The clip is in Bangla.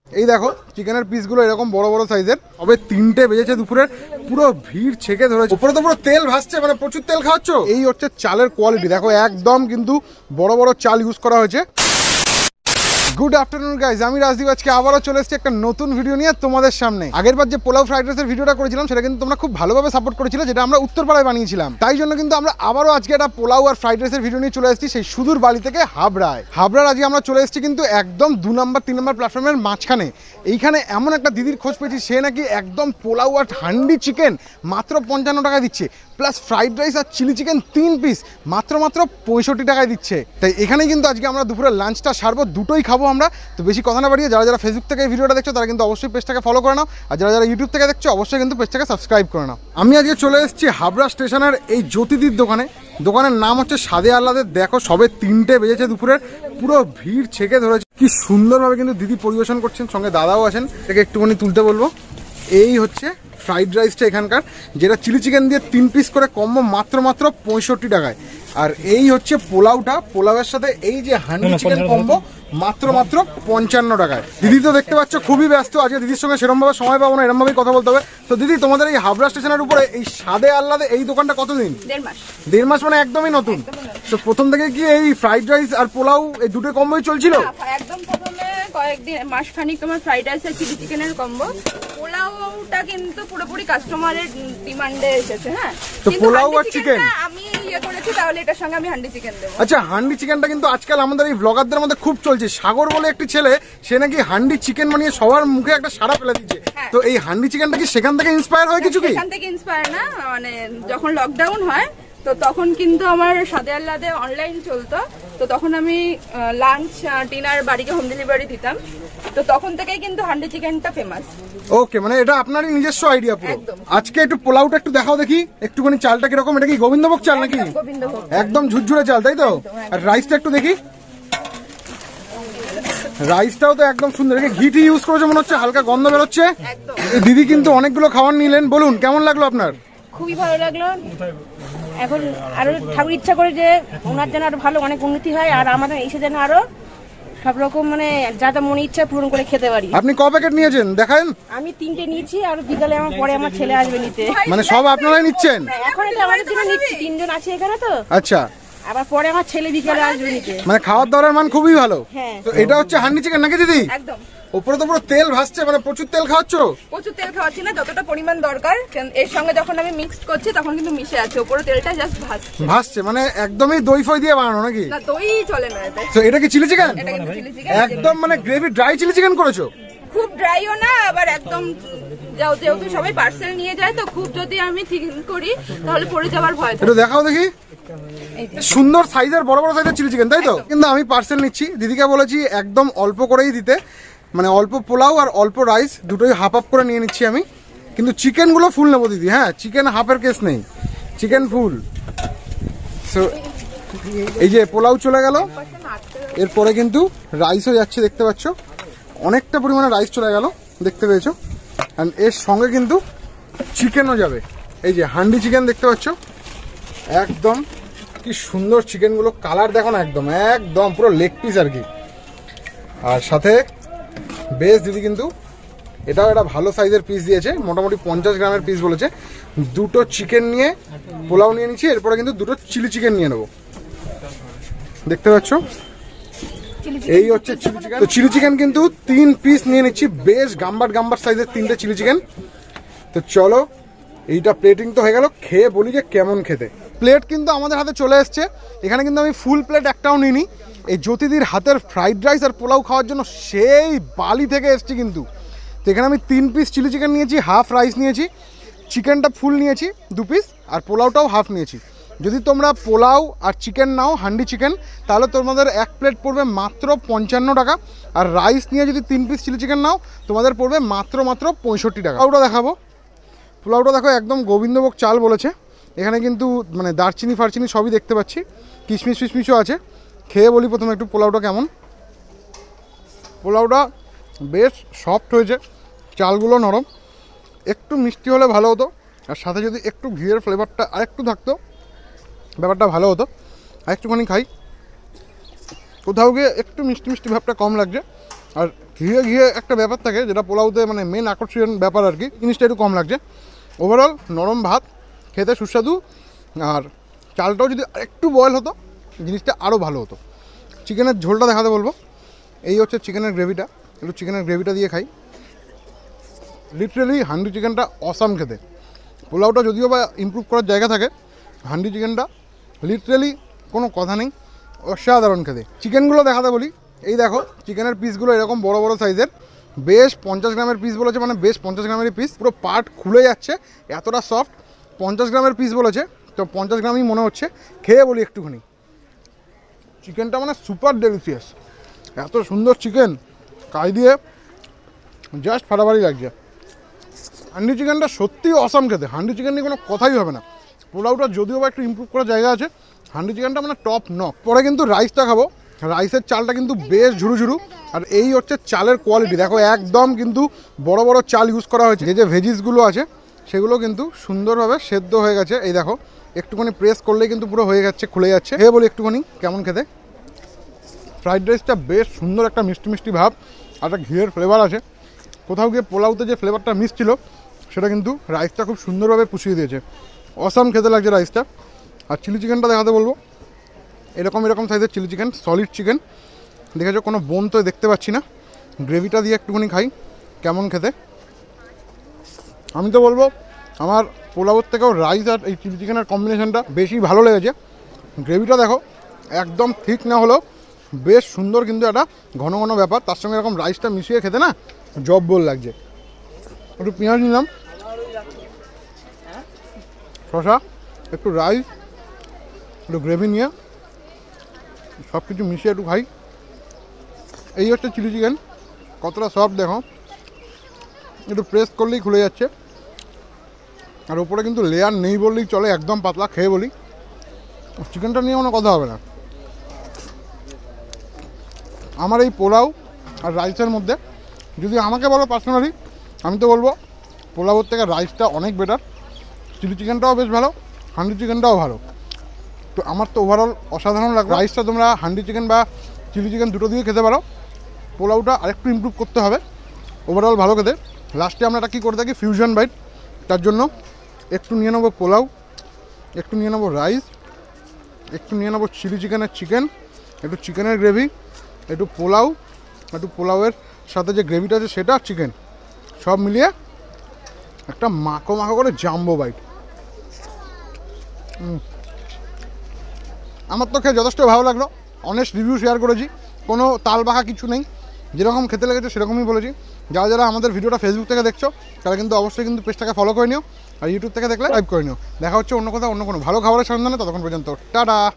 এই দেখো চিকেনের পিসগুলো এরকম বড় বড় সাইজের, তবে 3টে বেজেছে দুপুরের, পুরো ভিড় ছেকে ধরেছে। উপরে তো পুরো তেল ভাসছে, মানে প্রচুর তেল খাওয়াচ্ছ। এই হচ্ছে চালের কোয়ালিটি, দেখো একদম কিন্তু বড় বড় চাল ইউজ করা হয়েছে। গুড আফটারনুন গাইজ, আমি রাজদীপ আজকে আবারও চলে এসেছি একটা নতুন ভিডিও নিয়ে তোমাদের সামনে। আগের বার যে পোলাও ফ্রাইড রাইসের ভিডিওটা করেছিলাম সেটা কিন্তু তোমরা খুব ভালোভাবে সাপোর্ট করেছিলে, যেটা আমরা উত্তরপাড়ায় বানিয়েছিলাম। তাই জন্য কিন্তু আমরা আবারও আজকে একটা পোলাও আর ফ্রাইড রাইসের ভিডিও নিয়ে চলে এসেছি সেই সুদূর বালি থেকে হাবড়ায়। হাবড়ার আজকে আমরা চলে এসেছি কিন্তু একদম 2 নম্বর 3 নম্বর প্ল্যাটফর্মের মাঝখানে। এইখানে এমন একটা দিদির খোঁজ পেয়েছি, সে নাকি একদম পোলাও আর হান্ডি চিকেন মাত্র 55 টাকা দিচ্ছে, প্লাস ফ্রাইড রাইস আর চিলি চিকেন 3 পিস মাত্র 65 টাকায় দিচ্ছে। তাই এখানেই কিন্তু আজকে আমরা দুপুরে লাঞ্চটা সারবো, দুটোই খাবো আমরা। তো বেশি কথা না বাড়িয়ে যারা ফেসবুক থেকে এই ভিডিওটা দেখছো তারা কিন্তু অবশ্যই পেজটাকে ফলো করে নাও, আর যারা ইউটিউব থেকে দেখছো অবশ্যই কিন্তু পেজটাকে সাবস্ক্রাইব করে নাও। আমি আজকে চলে এসেছি হাবড়া স্টেশনের এই জ্যোতিদির দোকানে। দোকানের নাম হচ্ছে স্বাদে আহ্লাদে। দেখো সবে 3টে বেজেছে দুপুরের, পুরো ভিড় ছেকে ধরেছে। কি সুন্দরভাবে কিন্তু দিদি পরিবেশন করছেন, সঙ্গে দাদাও আছেন। এটাকে একটুখানি তুলতে বলবো। এই হচ্ছে ফ্রাইড রাইসটা এখানকার, যেটা চিলি চিকেন দিয়ে 3 পিস করে কম্বো মাত্র 65 টাকায়। আর এই হচ্ছে পোলাওটা, পোলাওয়ের সাথে এই যে হান্ডি চিকেন কম্বো মাত্র 55 টাকায়। দিদি তো দেখতে পাচ্ছ খুবই ব্যস্ত আজকে, দিদির সঙ্গে সেরকমভাবে সময় পাবো না, এরমভাবেই কথা বলতে হবে। তো দিদি, তোমাদের এই হাবড়া স্টেশনের উপরে এই স্বাদে আহ্লাদে এই দোকানটা কতদিন? 1.5 মাস, মানে একদমই নতুন। তো প্রথম থেকে কি এই ফ্রাইড রাইস আর পোলাও এই দুটো কম্বোই চলছিল? একদম প্রথমে কয়েকদিন মাসখানিক তোমার ফ্রাইড রাইস আর চিলি চিকেনের কম্বো। পোলাওটা কিন্তু পুরোপুরি কাস্টমারের ডিমান্ডে এসেছে। হ্যাঁ, তো পোলাও আর চিকেন আমি করেছি, তাহলে এটার সঙ্গে আমি হান্ডি চিকেন দেবো। আচ্ছা, হান্ডি চিকেনটা কিন্তু আজকাল আমাদের এই ব্লগারদের মধ্যে খুব চলছে। সাগর বলে একটি ছেলে, সে নাকি হান্ডি চিকেন বানিয়ে সবার মুখে একটা সাড়া ফেলে দিচ্ছে। তো এই হান্ডি চিকেনটা কি সেখান থেকে ইন্সপায়ার হয় কিছু? কি সেখান থেকে ইন্সপায়ার না, মানে যখন লকডাউন হয় তো তখন কিন্তু আমার স্বাদে আহ্লাদে অনলাইন চলতো। তো তখন আমি লাঞ্চ ডিনার বাড়িকে হোম ডেলিভারি দিতাম। তো তখন থেকেই কিন্তু হান্ডি চিকেনটা ফেমাস। ওকে, মানে এটা আপনারই নিজস্ব আইডিয়া পুরো। আজকে একটু পোলাওটা একটু দেখাও দেখি, একটুখানি চালটা কিরকম। এটা কি গোবিন্দভোগ চাল নাকি? একদম ঝুরঝুরে চাল, তাই তো? আর রাইসটা একটু দেখি, রাইসটাও তো একদম সুন্দর। ঘিটি ইউজ করেছে মনে হচ্ছে, হালকা গন্ধ বেরোচ্ছে। দিদি কিন্তু অনেকগুলো খাবার নিলেন, বলুন কেমন লাগলো আপনার? খুবই ভালো লাগলো। এখন আরো ঠাকুর ইচ্ছা করে যে ওনার যেন আরো ভালো অনেক উন্নতি হয়, আর আমাদের এসে যেন আরো সব রকম মানে যা যা মনে ইচ্ছা পূরণ করে খেতে পারি। আপনি ক প্যাকেট নিয়েছেন দেখান? আমি 3টে নিয়েছি, আর বিকালে পরে আমার ছেলে আসবে নিতে। মানে সব আপনারাই নিচ্ছেন? এখন এটা আমাদের জন্য নিচ্ছি, 3 জন আছে এখানে। তো আচ্ছা, আবার পরে আমার ছেলে বিকালে আসবে নিতে। মানে খাওয়ার দাওয়ার মান খুবই ভালো। হ্যাঁ। তো এটা হচ্ছে হান্ডি চিকেন নাকি দিদি? একদম। উপরে তো পুরো তেল ভাসছে, মানে প্রচুর তেল খাওয়াচ্ছ? প্রচুর তেল খাওয়াচ্ছি না, যতটা পরিমাণ দরকার। এর সঙ্গে যখন আমি মিক্সড করছি তখন কিন্তু মিশে আছে, উপরে তেলটা জাস্ট ভাসছে। মানে একদমই দই ফই দিয়ে বানানো নাকি? না, দই চলে না এতে। তো এটা কি চিলি চিকেন? এটা কিন্তু চিলি চিকেন, একদম মানে গ্রেভি ড্রাই চিলি চিকেন করেছো? খুব ড্রাইও না, আবার একদম যেহেতু সবাই পার্সেল নিয়ে যায়, তো খুব যদি আমি ঠিক করি তাহলে পড়ে যাওয়ার ভয়। একটু দেখাও দেখি। সুন্দর সাইজের বড় বড় সাইজের চিলি চিকেন, তাই তো? কিন্তু আমি পার্সেল নিচ্ছি, দিদিকে বলেছি একদম অল্প করেই দিতে, মানে অল্প পোলাও আর অল্প রাইস দুটোই হাফ হাফ করে নিয়ে নিচ্ছি আমি। কিন্তু চিকেনগুলো ফুল নেবো দিদি। হ্যাঁ, চিকেন হাফের কেস নেই, চিকেন ফুল। সো এই যে পোলাও চলে গেল, এরপরে কিন্তু রাইসও যাচ্ছে, দেখতে পাচ্ছ অনেকটা পরিমাণে রাইস চলে গেল, দেখতে পেয়েছো। অ্যান্ড এর সঙ্গে কিন্তু চিকেনও যাবে। এই যে হান্ডি চিকেন দেখতে পাচ্ছ, একদম কি সুন্দর চিকেনগুলো, কালার দেখো না, একদম একদম পুরো লেগ পিস আর কি। আর সাথে বেশ দিদি কিন্তু এটাও একটা ভালো সাইজের পিস দিয়েছে, মোটামুটি 50 গ্রামের পিস বলেছে। দুটো চিকেন নিয়ে পোলাও নিয়ে নিচ্ছি, এরপরে কিন্তু দুটো চিলি চিকেন নিয়ে নেবো। দেখতে পাচ্ছ এই হচ্ছে চিলি চিকেন। তো চিলি চিকেন কিন্তু 3 পিস নিয়ে নিচ্ছি, বেশ গাম্বার গাম্বার সাইজের 3টে চিলি চিকেন। তো চলো, এইটা প্লেটিং তো হয়ে গেল, খেয়ে বলি যে কেমন খেতে। প্লেট কিন্তু আমাদের হাতে চলে এসছে। এখানে কিন্তু আমি ফুল প্লেট একটাও নিইনি। এই জ্যোতিদির হাতের ফ্রাইড রাইস আর পোলাও খাওয়ার জন্য সেই বালি থেকে এসছি কিন্তু। তো এখানে আমি 3 পিস চিলি চিকেন নিয়েছি, হাফ রাইস নিয়েছি, চিকেনটা ফুল নিয়েছি 2 পিস, আর পোলাওটাও হাফ নিয়েছি। যদি তোমরা পোলাও আর চিকেন নাও হান্ডি চিকেন, তাহলে তোমাদের এক প্লেট পড়বে মাত্র 55 টাকা। আর রাইস নিয়ে যদি 3 পিস চিলি চিকেন নাও, তোমাদের পড়বে মাত্র 65 টাকা। পোলাওটা দেখাবো, পোলাওটা দেখো একদম গোবিন্দভোগ চাল বলেছে। এখানে কিন্তু মানে দারচিনি ফারচিনি সবই দেখতে পাচ্ছি, কিশমিশ ফিশমিশও আছে। খেয়ে বলি প্রথমে একটু পোলাওটা কেমন। পোলাওটা বেশ সফট হয়েছে, চালগুলো নরম, একটু মিষ্টি হলে ভালো হতো, আর সাথে যদি একটু ঘিয়ের ফ্লেভারটা আরেকটু থাকতো ব্যাপারটা ভালো হতো। আর একটুখানি খাই, কোথাও গিয়ে একটু মিষ্টি মিষ্টি ভাবটা কম লাগছে, আর ঘিয়ে ঘিয়ে একটা ব্যাপার থাকে যেটা পোলাওতে মানে মেন আকর্ষণ ব্যাপার আর কি, জিনিসটা একটু কম লাগছে। ওভারঅল নরম ভাত, খেতে সুস্বাদু, আর চালটাও যদি একটু বয়েল হতো জিনিসটা আরও ভালো হতো। চিকেনের ঝোলটা দেখাতে বলবো। এই হচ্ছে চিকেনের গ্রেভিটা, একটু চিকেনের গ্রেভিটা দিয়ে খাই। লিটারেলি হান্ডি চিকেনটা অসাম খেতে। পোলাওটা যদিও বা ইমপ্রুভ করার জায়গা থাকে, হান্ডি চিকেনটা লিটারেলি কোনো কথা নেই, অসাধারণ খেতে। চিকেনগুলো দেখাতে বলি, এই দেখো চিকেনের পিসগুলো এরকম বড় বড় সাইজের, বেশ 50 গ্রামের পিস বলেছে, মানে বেশ 50 গ্রামেরই পিস, পুরো পার্ট খুলে যাচ্ছে, এতটা সফট। 50 গ্রামের পিস বলেছে, তো 50 গ্রামই মনে হচ্ছে। খেয়ে বলি একটুখানি, চিকেনটা মানে সুপার ডেলিশিয়াস, এত সুন্দর চিকেন, কাই দিয়ে জাস্ট ফাটাফাটি লাগছে। হান্ডি চিকেনটা সত্যিই অসাম খেতে, হান্ডি চিকেন নিয়ে কোনো কথাই হবে না। পোলাওটা যদিও বা একটু ইমপ্রুভ করার জায়গা আছে, হান্ডি চিকেনটা মানে টপ নক। পরে কিন্তু রাইসটা খাবো, রাইসের চালটা কিন্তু বেশ ঝুরু ঝুরু, আর এই হচ্ছে চালের কোয়ালিটি দেখো, একদম কিন্তু বড় বড় চাল ইউজ করা হয়েছে। যে ভেজিসগুলো আছে সেগুলো কিন্তু সুন্দরভাবে সেদ্ধ হয়ে গেছে, এই দেখো একটুখানি প্রেস করলেই কিন্তু পুরো হয়ে যাচ্ছে, খুলে যাচ্ছে। খেয়ে বলি একটুখানি কেমন খেতে। ফ্রাইড রাইসটা বেশ সুন্দর, একটা মিষ্টি মিষ্টি ভাব, আর একটা ঘিয়ের ফ্লেভার আছে। কোথাও গিয়ে পোলাওতে যে ফ্লেভারটা মিস ছিল সেটা কিন্তু রাইসটা খুব সুন্দরভাবে পুষিয়ে দিয়েছে, অসাম খেতে লাগছে রাইসটা। আর চিলি চিকেনটা দেখাতে বলবো, এরকম সাইজের চিলি চিকেন, সলিড চিকেন, দেখেছো কোনো বোন তো দেখতে পাচ্ছি না। গ্রেভিটা দিয়ে একটুখানি খাই কেমন খেতে। আমি তো বলবো আমার পোলাওর থেকেও রাইস আর এই চিলি চিকেনের কম্বিনেশনটা বেশি ভালো লেগেছে। গ্রেভিটা দেখো একদম ঠিক না হলেও বেশ সুন্দর, কিন্তু একটা ঘন ঘন ব্যাপার, তার সঙ্গে এরকম রাইসটা মিশিয়ে খেতে না জব্বর লাগছে। একটু পেঁয়াজ নিলাম, শসা, একটু রাইস, একটু গ্রেভি নিয়ে সব কিছু মিশিয়ে একটু খাই। এই হচ্ছে চিলি চিকেন, কতটা সফট দেখো, একটু প্রেস করলেই খুলে যাচ্ছে, আর উপরে কিন্তু লেয়ার নেই বললেই চলে, একদম পাতলা। খেয়ে বলি চিকেনটা নিয়ে কোনো কথা হবে না। আমার এই পোলাও আর রাইসের মধ্যে যদি আমাকে বলো পার্সোনালি, আমি তো বলবো পোলাওর থেকে রাইসটা অনেক বেটার। চিলি চিকেনটাও বেশ ভালো, হান্ডি চিকেনটাও ভালো, তো আমার তো ওভারঅল অসাধারণ লাগবে। রাইসটা তোমরা হান্ডি চিকেন বা চিলি চিকেন দুটো দিয়ে খেতে পারো, পোলাওটা আরেকটু ইমপ্রুভ করতে হবে, ওভারঅল ভালো খেতে। লাস্টে আমরা এটা কী করে থাকি, ফিউশন বাইট, তার জন্য একটু নিয়ে নেবো পোলাও, একটু নিয়ে নেবো রাইস, একটু নিয়ে নেবো চিলি চিকেনের চিকেন, একটু চিকেনের গ্রেভি, একটু পোলাও, একটু পোলাওয়ের সাথে যে গ্রেভিটা আছে সেটা, চিকেন, সব মিলিয়ে একটা মাখো মাখো করে জাম্বো বাইট। আমার তো খেয়ে যথেষ্ট ভালো লাগলো, অনেস্ট রিভিউ শেয়ার করেছি, কোনো তাল বাঁকা কিছু নেই, যেরকম খেতে লেগেছে সেরকমই বলেছি। যারা যারা আমাদের ভিডিওটা ফেসবুক থেকে দেখছো তারা কিন্তু অবশ্যই কিন্তু পেজটাকে ফলো করে নিও, আর ইউটিউব থেকে দেখলে সাবস্ক্রাইব করে নিও। দেখা হচ্ছে অন্য কোথাও অন্য কোনো ভালো খাবারের সন্ধানে, ততক্ষণ পর্যন্ত টাটা।